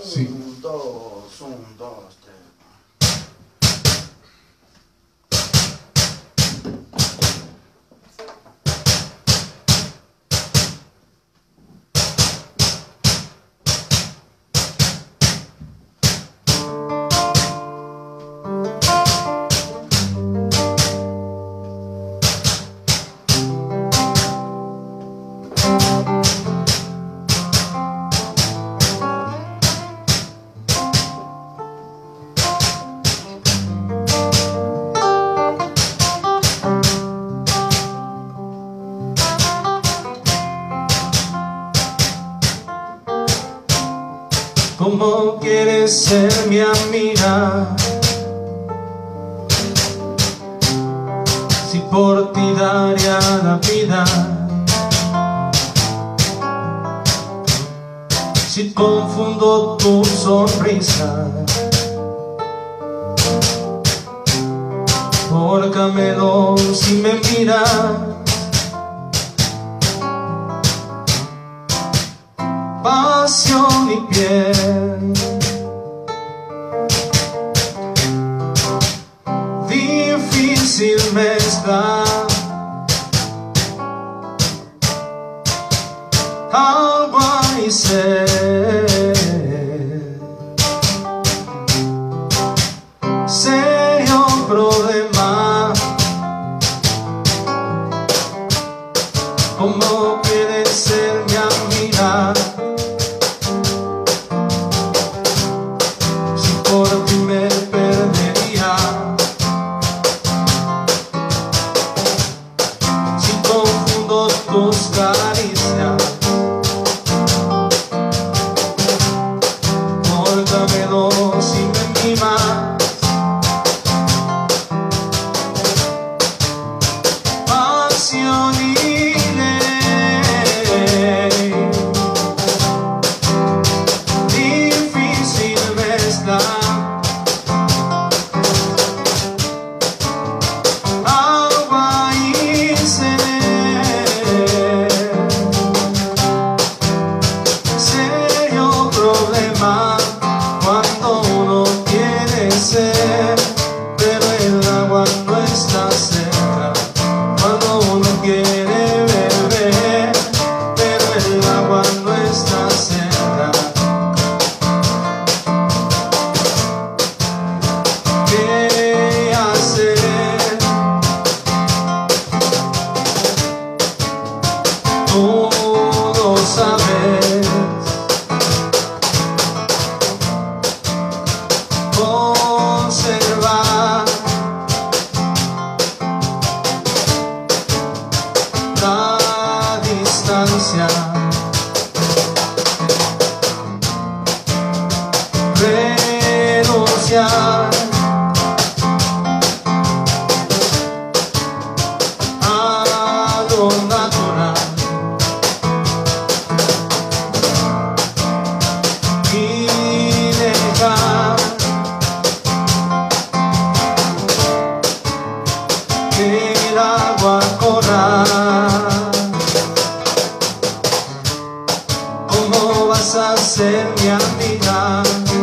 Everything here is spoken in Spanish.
Sí. Un, dos, tres. ¿Cómo quieres ser mi amiga? Si por ti daría la vida, si confundo tu sonrisa por Camelo, si me miras, pasión y piel, difícil me está agua y sed, serio problema. ¿Cómo quieres ser mi amiga? Por ti me perdería, si confundo tus caricias por Camelo, si me mimas, pasión y ley, difícil me está agua y sed, serio problema cuando uno quiere ser, pero el agua no está cerca. Cuando uno quiere beber, pero el agua no está cerca. ¿Qué hacer? Tú lo sabes. Conservar la distancia, renunciar a lo natural y dejar que el agua corra. ¿Cómo vas a ser mi amiga?